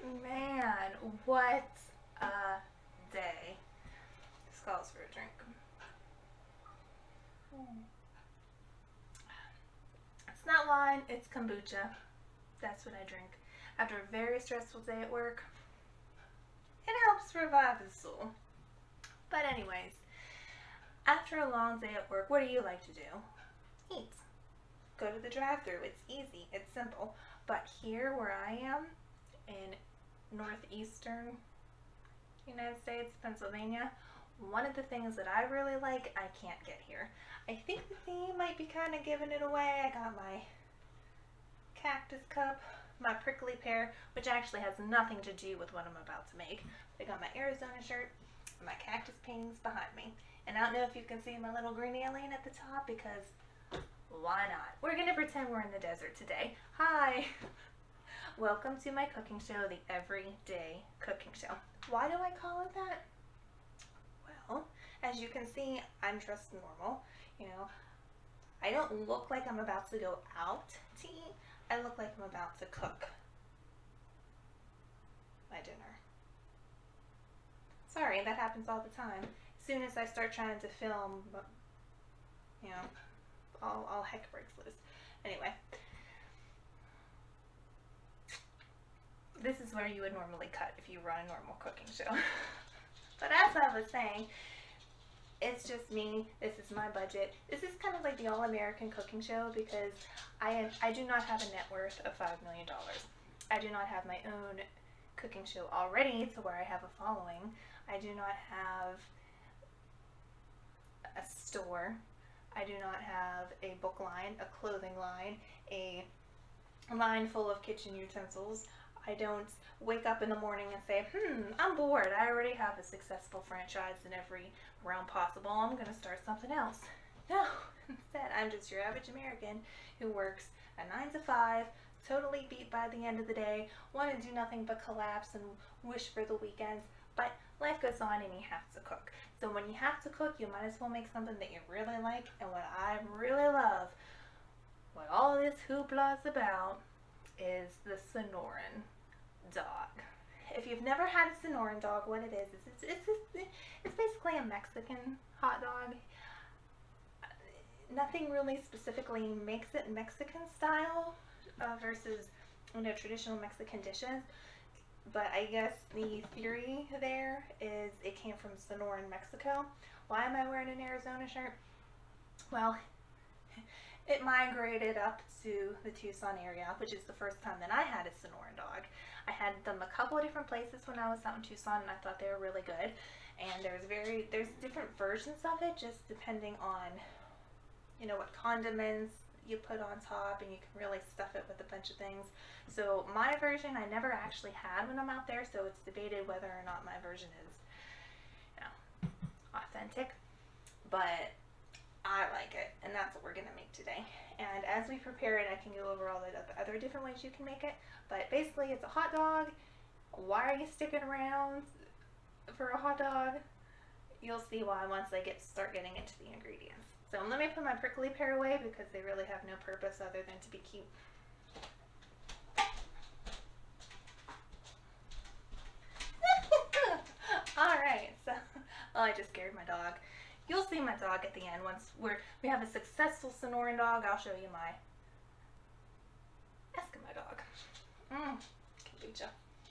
Man, what a day. This calls for a drink. It's not wine, it's kombucha. That's what I drink. After a very stressful day at work, it helps revive the soul. But anyways, after a long day at work, what do you like to do? Eat. Go to the drive-thru. It's easy, it's simple. But here where I am in northeastern United States, Pennsylvania, one of the things that I really like, I can't get here. I think the theme might be kind of giving it away. I got my cactus cup, my prickly pear, which actually has nothing to do with what I'm about to make. I got my Arizona shirt, and my cactus paintings behind me. And I don't know if you can see my little green alien at the top because why not? We're gonna pretend we're in the desert today. Hi! Welcome to my cooking show, the Everyday Cooking Show. Why do I call it that? Well, as you can see, I'm dressed normal. You know, I don't look like I'm about to go out to eat. I look like I'm about to cook my dinner. Sorry, that happens all the time. As soon as I start trying to film, you know, all heck breaks loose. Anyway, this is where you would normally cut if you run a normal cooking show. But as I was saying, it's just me. This is my budget. This is kind of like the all-American cooking show because I do not have a net worth of $5 million. I do not have my own cooking show already to where I have a following. I do not have a store. I do not have a book line, a clothing line, a line full of kitchen utensils. I don't wake up in the morning and say, I'm bored. I already have a successful franchise in every realm possible. I'm going to start something else. No, instead, I'm just your average American who works a 9 to 5, totally beat by the end of the day, want to do nothing but collapse and wish for the weekends. But life goes on and you have to cook. So when you have to cook, you might as well make something that you really like. And what I really love, what all this hoopla is about, is the Sonoran dog. If you've never had a Sonoran dog, what it is it's basically a Mexican hot dog. Nothing really specifically makes it Mexican style versus traditional Mexican dishes. But I guess the theory there is it came from Sonoran, Mexico. Why am I wearing an Arizona shirt? Well, it migrated up to the Tucson area, which is the first time that I had a Sonoran dog. I had them a couple of different places when I was out in Tucson, and I thought they were really good. And there's different versions of it, just depending on, what condiments you put on top, and you can really stuff it with a bunch of things. So my version I never actually had when I'm out there, so it's debated whether or not my version is, authentic. But I like it, and that's what we're going to make today. And as we prepare it, I can go over all the other different ways you can make it. But basically, it's a hot dog. Why are you sticking around for a hot dog? You'll see why once I start getting into the ingredients. So let me put my prickly pear away because they really have no purpose other than to be cute. Alright, so, well, I just scared my dog. You'll see my dog at the end. Once we have a successful Sonoran dog, I'll show you my Eskimo dog. Kombucha.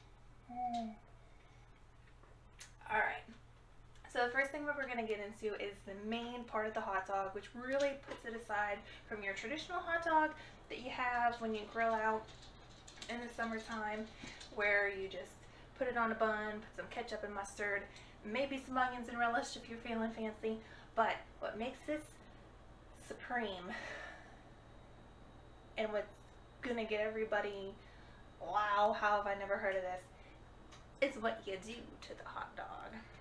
Alright. So the first thing that we're going to get into is the main part of the hot dog, which really puts it aside from your traditional hot dog that you have when you grill out in the summertime, where you just put it on a bun, put some ketchup and mustard, maybe some onions and relish if you're feeling fancy. But what makes this supreme, and what's gonna get everybody, wow, how have I never heard of this, is what you do to the hot dog.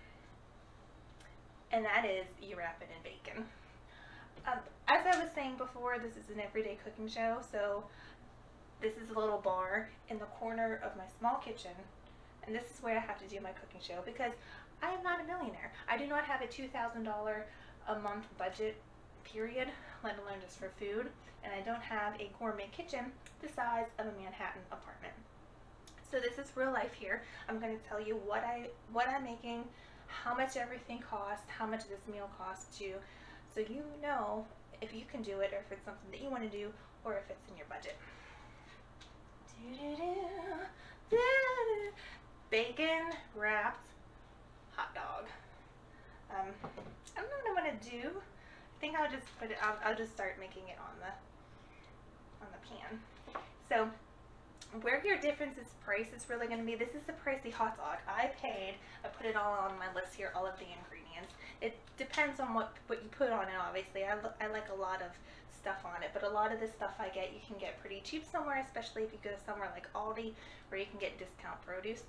And that is you wrap it in bacon. As I was saying before, this is an everyday cooking show, so this is a little bar in the corner of my small kitchen, and this is where I have to do my cooking show because I am not a millionaire. I do not have a $2,000 a month budget, period, let alone just for food, and I don't have a gourmet kitchen the size of a Manhattan apartment. So this is real life here. I'm going to tell you what I'm making, how much everything costs, how much this meal costs you, so you know if you can do it, or if it's something that you want to do, or if it's in your budget. Bacon wrapped hot dog. I don't know what I'm gonna do. I think I'll just put it. I'll just start making it on the pan. So where your difference is price is really going to be, this is the pricey hot dog. I put it all on my list here, all of the ingredients. It depends on what you put on it, obviously. I like a lot of stuff on it, but a lot of the stuff I get, you can get pretty cheap somewhere, especially if you go somewhere like Aldi, where you can get discount produce.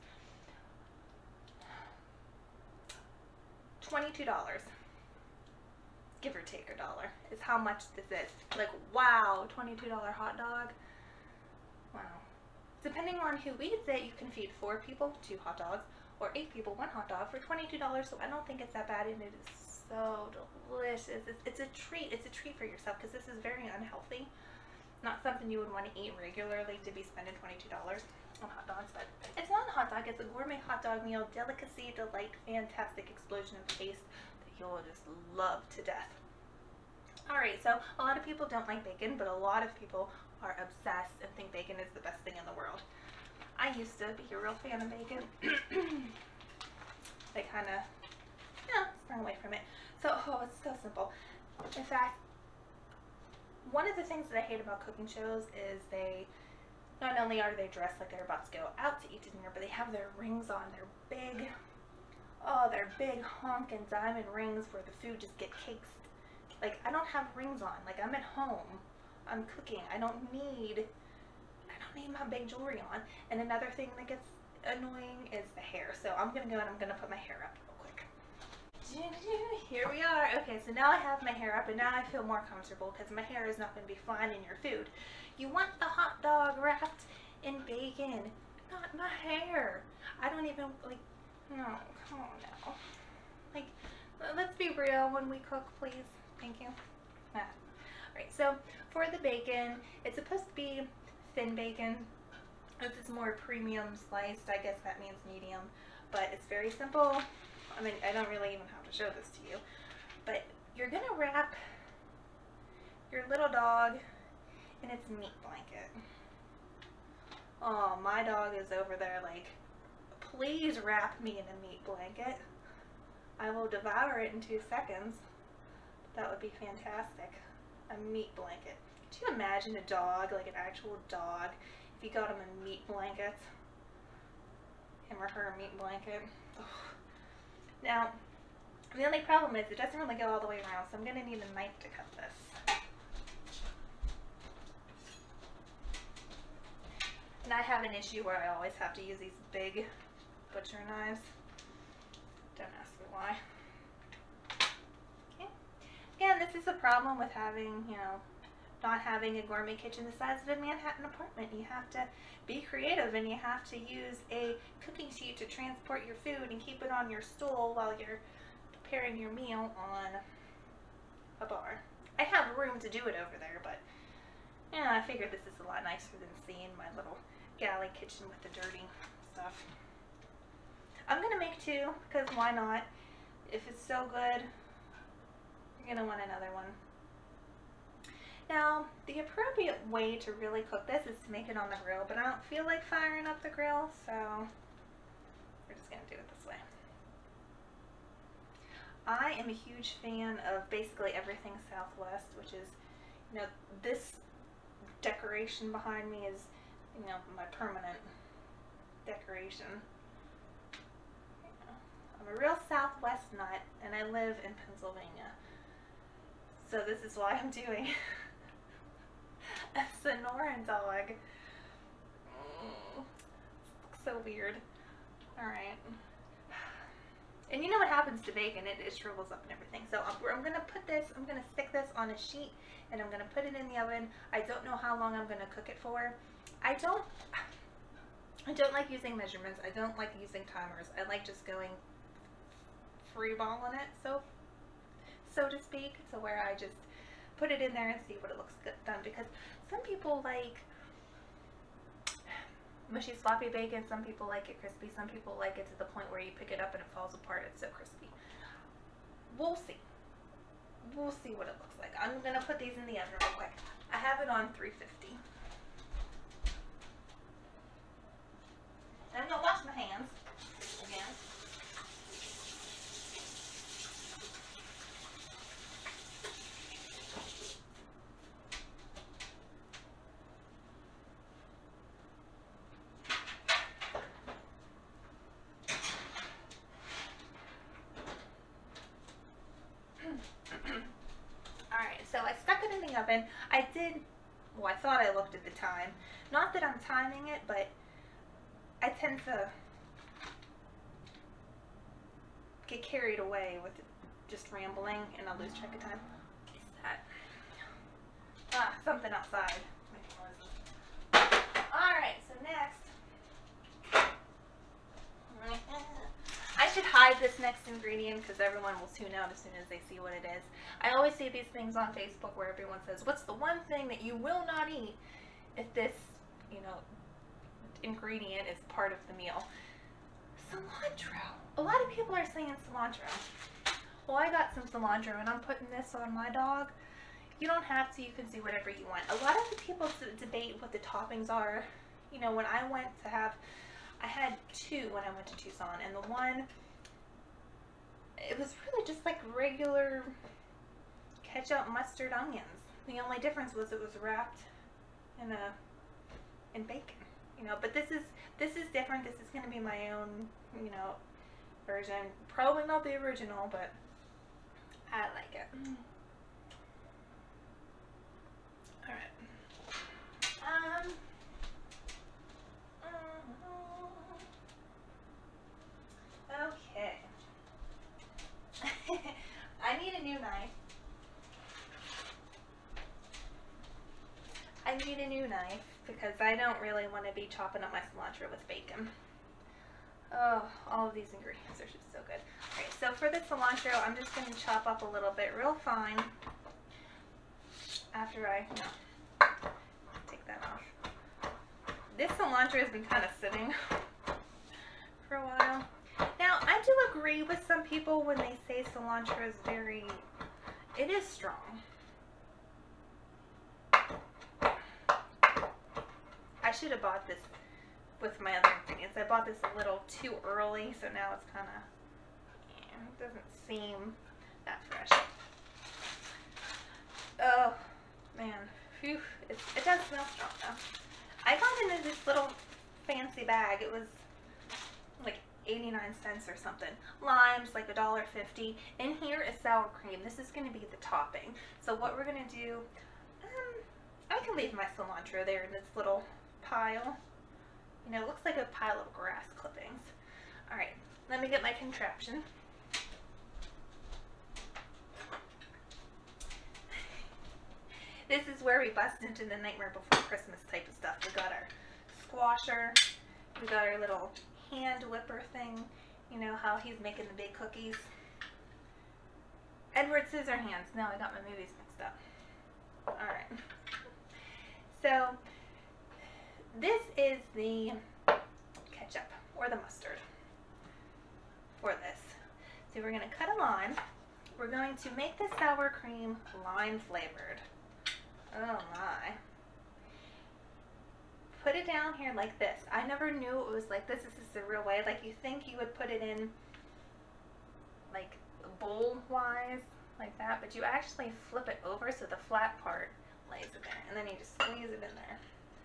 $22, give or take $1, is how much this is. Like, wow, $22 hot dog. Wow. Depending on who eats it, you can feed 4 people 2 hot dogs, or 8 people 1 hot dog for $22. So I don't think it's that bad, and it is so delicious. It's a treat. It's a treat for yourself, because this is very unhealthy. Not something you would want to eat regularly to be spending $22 on hot dogs. But it's not a hot dog. It's a gourmet hot dog meal, delicacy, delight, fantastic explosion of taste that you'll just love to death. Alright, so a lot of people don't like bacon, but a lot of people are obsessed and think bacon is the best thing in the world. I used to be a real fan of bacon. They kind of, sprung away from it. So, it's so simple. In fact, one of the things that I hate about cooking shows is not only are they dressed like they're about to go out to eat dinner, but they have their rings on. They're big honking diamond rings where the food just get caked. Like, I don't have rings on. Like, I'm at home. I'm cooking. I don't need my big jewelry on. And another thing that gets annoying is the hair. So I'm gonna go and I'm gonna put my hair up real quick. Here we are. Okay, so now I have my hair up, and now I feel more comfortable because my hair is not gonna be flying in your food. You want the hot dog wrapped in bacon, not my hair. I don't even no, come on now. Like, let's be real when we cook, please. Thank you. Alright, so for the bacon, it's supposed to be thin bacon. This is more premium sliced. I guess that means medium, but it's very simple. I mean, I don't really even have to show this to you, but you're gonna wrap your little dog in its meat blanket. Oh, my dog is over there like, please wrap me in a meat blanket. I will devour it in 2 seconds. That would be fantastic. A meat blanket. Could you imagine a dog, like an actual dog, if you got him a meat blanket? Him or her a meat blanket? Ugh. Now, the only problem is it doesn't really go all the way around, so I'm going to need a knife to cut this. And I have an issue where I always have to use these big butcher knives. Don't ask me why. Okay. Again, this is a problem with having, not having a gourmet kitchen the size of a Manhattan apartment. You have to be creative, and you have to use a cooking sheet to transport your food and keep it on your stool while you're preparing your meal on a bar. I have room to do it over there, but I figured this is a lot nicer than seeing my little galley kitchen with the dirty stuff. I'm gonna make 2, because why not? If it's so good, you're gonna want another one. Now, the appropriate way to really cook this is to make it on the grill, but I don't feel like firing up the grill, so we're just going to do it this way. I am a huge fan of basically everything Southwest, which is, this decoration behind me is, my permanent decoration. I'm a real Southwest nut, and I live in Pennsylvania. So this is why I'm doing a Sonoran dog. So weird. Alright. And you know what happens to bacon, it shrivels up and everything. So I'm going to stick this on a sheet, and I'm going to put it in the oven. I don't know how long I'm going to cook it for. I don't like using measurements. I don't like using timers. I like just going freeballing it, so to speak, to where I just put it in there and see what it looks good done. Because some people mushy sloppy bacon. Some people like it crispy. Some people like it to the point where you pick it up and it falls apart. It's so crispy. We'll see. We'll see what it looks like. I'm going to put these in the oven real quick. I have it on 350. I'm going to wash my hands again. Alright, so I stuck it in the oven. I thought I looked at the time. Not that I'm timing it, but I tend to get carried away with just rambling and I'll lose track of time. What is that? Something outside. Alright, so next. I should hide this next ingredient because everyone will tune out as soon as they see what it is. I always see these things on Facebook where everyone says, what's the one thing that you will not eat if this, ingredient is part of the meal? Cilantro. A lot of people are saying cilantro. Well, I got some cilantro and I'm putting this on my dog. You don't have to. You can do whatever you want. A lot of the people debate what the toppings are. When I went to have, I had two when I went to Tucson, and the one, it was really just like regular ketchup, mustard, onions. The only difference was it was wrapped in bacon. But this is different. This is going to be my own, version. Probably not the original, but I like it. All right. Okay. I need a new knife. Because I don't really want to be chopping up my cilantro with bacon. Oh, all of these ingredients are just so good. Alright, so for the cilantro, I'm just going to chop up a little bit real fine after I take that off. This cilantro has been kind of sitting for a while. Now, I do agree with some people when they say cilantro is it is strong. I should have bought this with my other ingredients. I bought this a little too early, so now it's kind of, it doesn't seem that fresh. Oh, man. Phew. It does smell strong, though. I got it in this little fancy bag. It was like 89 cents or something. Limes, like $1.50. In here is sour cream. This is going to be the topping. So what we're going to do, I can leave my cilantro there in this little pile. It looks like a pile of grass clippings. Alright, let me get my contraption. This is where we bust into the Nightmare Before Christmas type of stuff. We got our squasher, we got our little hand whipper thing. How he's making the big cookies. Edward Scissorhands. Now I got my movies mixed up. Alright. So, this is the ketchup, or the mustard, for this. So we're going to cut a lime. We're going to make the sour cream lime flavored. Oh my. Put it down here like this. I never knew it was like this. This is the real way. Like, you think you would put it in, like, bowl-wise, like that, but you actually flip it over so the flat part lays in there, and then you just squeeze it in there.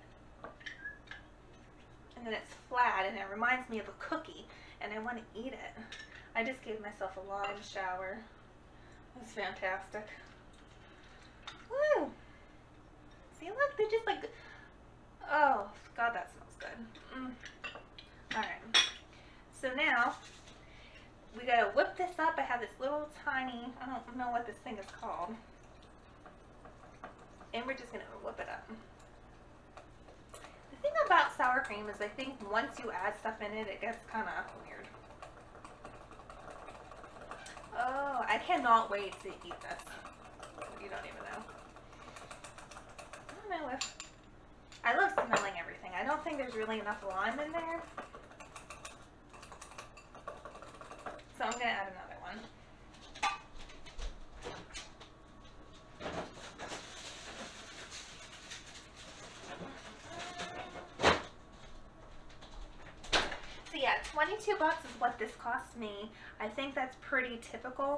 And then it's flat, and it reminds me of a cookie, and I want to eat it. I just gave myself a lime shower. That's fantastic. Woo! See, look, they just like, oh, God, that smells good. Alright, so now, we gotta whip this up. I have this little tiny, I don't know what this thing is called. And we're just gonna whip it up. The thing about sour cream is I think once you add stuff in it, it gets kind of weird. Oh, I cannot wait to eat this. You don't even know. I don't know if... I love smelling everything. I don't think there's there's really enough lime in there. So I'm going to add another one. So yeah, $22 is what this cost me. I think that's pretty typical.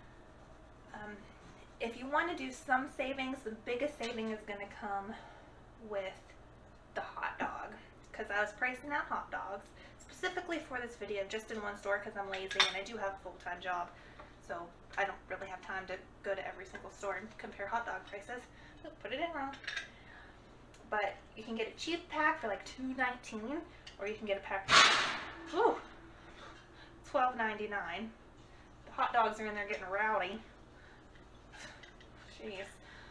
If you want to do some savings, the biggest saving is going to come with the hot dog, because I was pricing out hot dogs specifically for this video just in one store because I'm lazy and I do have a full-time job, so I don't really have time to go to every single store and compare hot dog prices. Oh, put it in wrong. But you can get a cheap pack for like $2.19, or you can get a pack for $12.99. The hot dogs are in there getting rowdy. Jeez.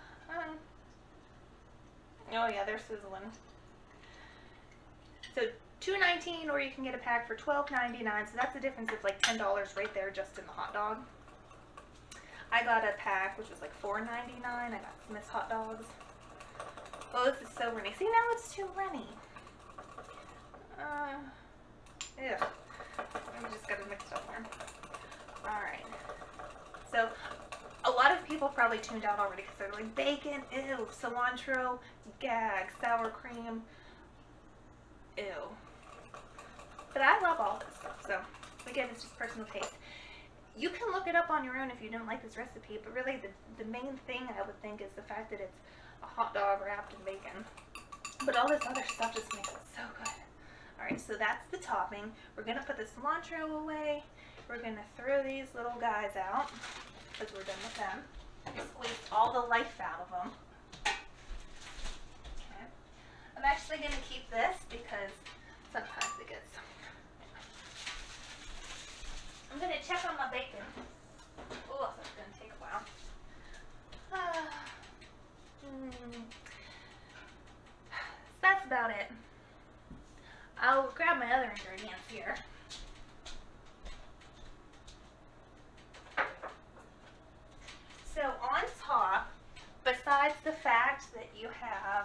Oh yeah, they're sizzling. So $2.19, or you can get a pack for $12.99. So that's a difference of like $10 right there just in the hot dog. I got a pack which was like $4.99. I got Smith's hot dogs. Oh, this is so runny. See, now it's too runny. Ew. I just got it mixed up here. Alright. So, a lot of people probably tuned out already because they're like, bacon, ew, cilantro, gag, sour cream, ew. But I love all this stuff, so again, it's just personal taste. You can look it up on your own if you don't like this recipe, but really the main thing I would think is the fact that it's a hot dog wrapped in bacon. But all this other stuff just makes it so good. Alright, so that's the topping. We're going to put the cilantro away. We're going to throw these little guys out because we're done with them. Squeeze all the life out of them. Okay. I'm actually going to keep this because sometimes it gets... I'm going to check on my bacon. Oh, that's going to take a while. That's about it. I'll grab my other ingredients here. So on top, besides the fact that you have,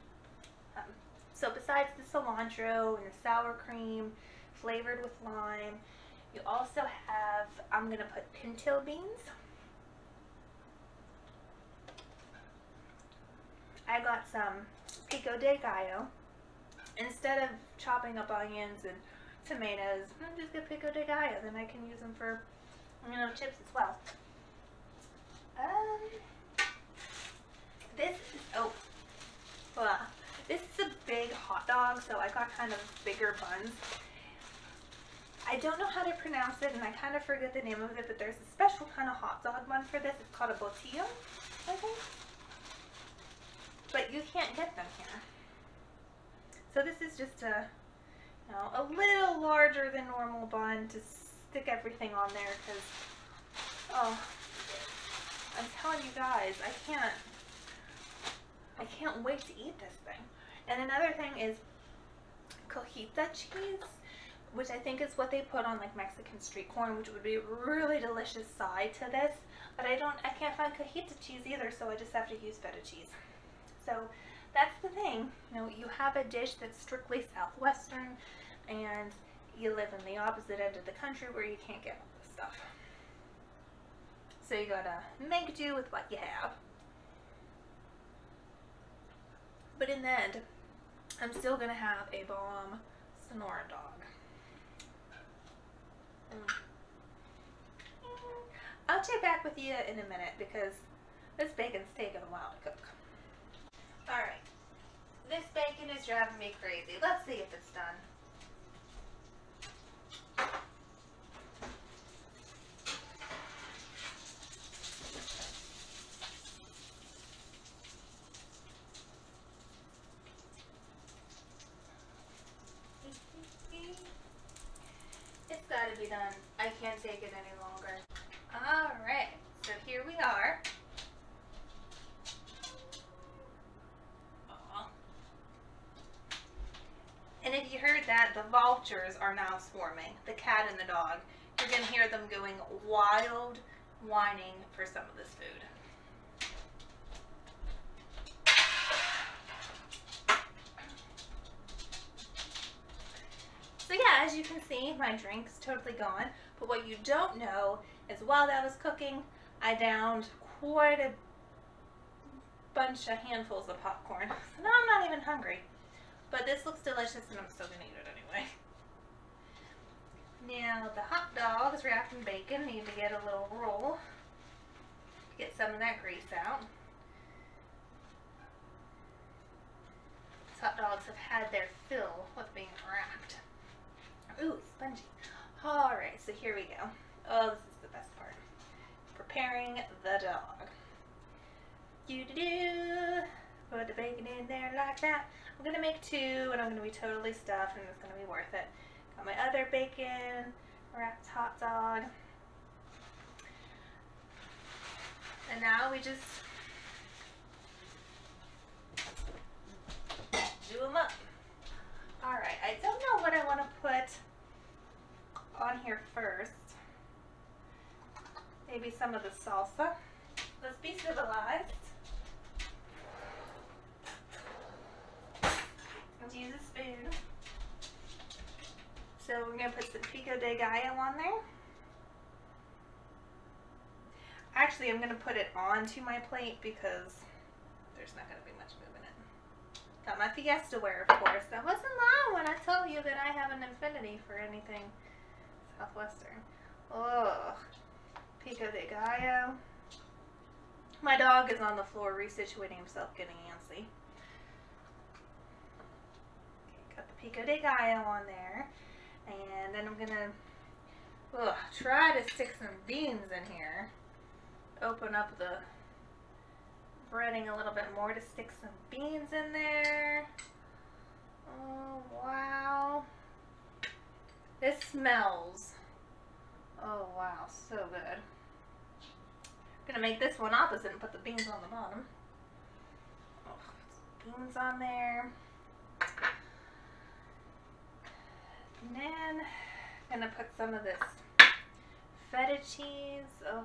besides the cilantro and the sour cream flavored with lime, you also have, I'm going to put pinto beans. I got some pico de gallo. Instead of chopping up onions and tomatoes, I'm just gonna pico de gallo. Then I can use them for, chips as well. This is a big hot dog, so I got kind of bigger buns. I don't know how to pronounce it, and I kind of forget the name of it, but there's a special kind of hot dog bun for this. It's called a botillo, I think. But you can't get them here. So this is just a little larger than normal bun to stick everything on there because, I'm telling you guys, I can't wait to eat this thing. And another thing is cojita cheese, which I think is what they put on like Mexican street corn, which would be a really delicious side to this. But I can't find cojita cheese either, so I just have to use feta cheese. So that's the thing. You have a dish that's strictly southwestern, and you live in the opposite end of the country where you can't get all this stuff. So you gotta make do with what you have. But in the end, I'm still gonna have a bomb Sonora dog. I'll check back with you in a minute because this bacon's taking a while to cook. Alright, this bacon is driving me crazy. Let's see if it's done. It's gotta be done. I can't take it any longer. Alright, so here we are. And if you heard that, the vultures are now swarming. The cat and the dog. You're going to hear them going wild, whining for some of this food. as you can see, my drink's totally gone. But what you don't know is while that was cooking, I downed quite a bunch of handfuls of popcorn. So now I'm not even hungry. But this looks delicious and I'm still going to eat it anyway. Now the hot dogs wrapped in bacon need to get a little roll. Get some of that grease out. These hot dogs have had their fill with being wrapped. Ooh, spongy. Alright, so here we go. Oh, this is the best part. Preparing the dog. Do-do-do. Put the bacon in there like that. I'm going to make 2 and I'm going to be totally stuffed and it's going to be worth it. Got my other bacon wrapped hot dog. And now we just do them up. Alright, I don't know what I want to put on here first. Maybe some of the salsa. Let's be civilized. Let's use a spoon. So we're going to put some pico de gallo on there. Actually, I'm going to put it onto my plate because there's not going to be much moving it. Got my Fiestaware, of course. That wasn't loud when I told you that I have an affinity for anything Southwestern. Ugh. Pico de gallo. My dog is on the floor resituating himself, getting antsy. Okay, got the pico de gallo on there. And then I'm going to try to stick some beans in here. Open up the breading a little bit more to stick some beans in there. Oh, wow. This smells. Oh, wow, so good. I'm gonna make this one opposite and put the beans on the bottom. Oh, beans on there. And then I'm gonna put some of this feta cheese. Oh,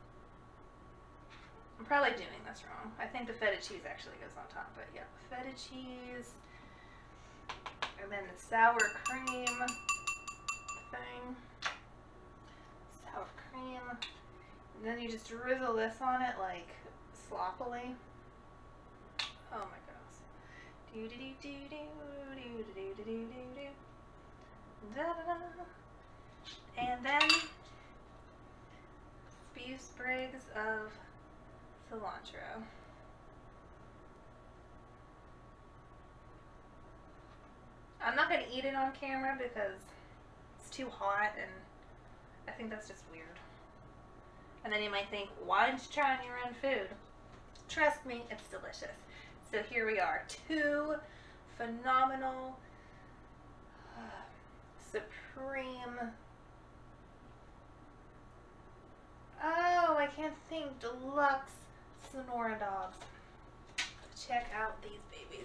I'm probably doing this wrong. I think the feta cheese actually goes on top, but yeah, feta cheese. And then the sour cream thing. Sour cream. And then you just drizzle this on it like sloppily. Oh my gosh. Do do do do do do do do do do. Da da da. And then a few sprigs of cilantro. I'm not going to eat it on camera because it's too hot and I think that's just weird. And then you might think, why aren't you trying your own food? Trust me, it's delicious. So here we are, 2 phenomenal, supreme, oh, I can't think, deluxe Sonora dogs. Check out these babies.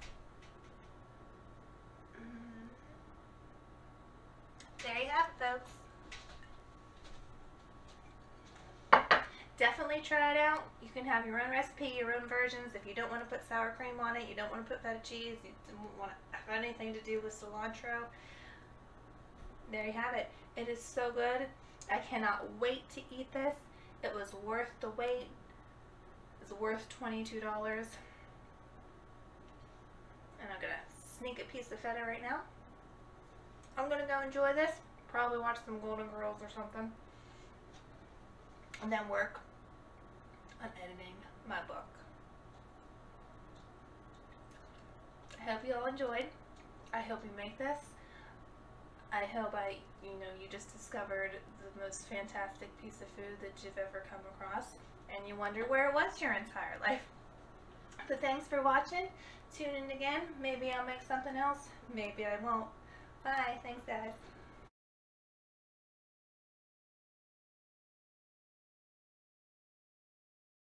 There you have it, folks. Definitely try it out. You can have your own recipe, your own versions. If you don't want to put sour cream on it, you don't want to put feta cheese, you don't want to have anything to do with cilantro, there you have it. It is so good. I cannot wait to eat this. It was worth the wait. It's worth $22. And I'm going to sneak a piece of feta right now. I'm going to go enjoy this. Probably watch some Golden Girls or something. And then work on editing my book. I hope you all enjoyed. I hope you make this. I hope you just discovered the most fantastic piece of food that you've ever come across. And you wonder where it was your entire life. But thanks for watching. Tune in again. Maybe I'll make something else. Maybe I won't. Bye. Thanks, guys.